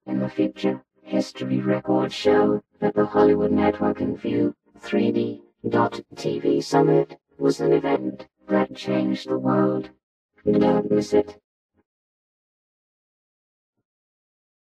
In the future, history records show that the Hollywood Network and View 3D.TV Summit was an event that changed the world. Don't miss it.